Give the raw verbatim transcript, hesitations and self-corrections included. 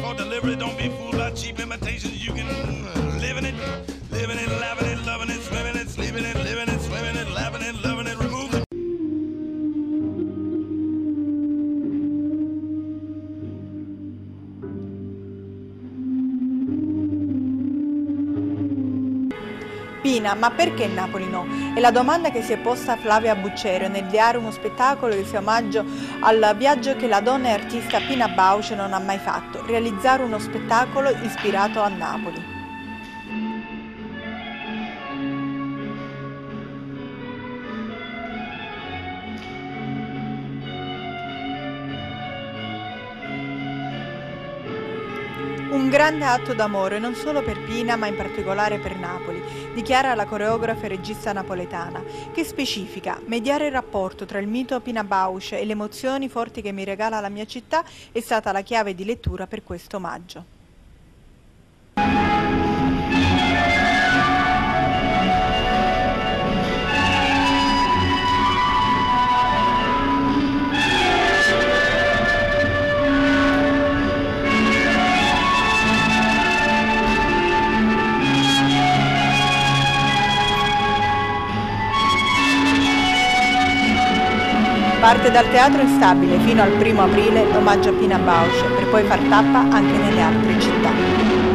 for delivery. Don't be fooled by cheap imitations. You can uh, live in it, living it, laughing it, loving it, swimming it, sleeping it, living it, swimming it, laughing it, loving it, remove it. Pina, ma perché Napoli no? È la domanda che si è posta Flavia Buccerio nel ideare uno spettacolo che sia omaggio al viaggio che la donna e artista Pina Bausch non ha mai fatto, realizzare uno spettacolo ispirato a Napoli. Un grande atto d'amore non solo per Pina ma in particolare per Napoli, dichiara la coreografa e regista napoletana, che specifica: mediare il rapporto tra il mito Pina Bausch e le emozioni forti che mi regala la mia città è stata la chiave di lettura per questo omaggio. Parte dal Teatro Instabile fino al primo aprile l'omaggio a Pina Bausch, per poi far tappa anche nelle altre città.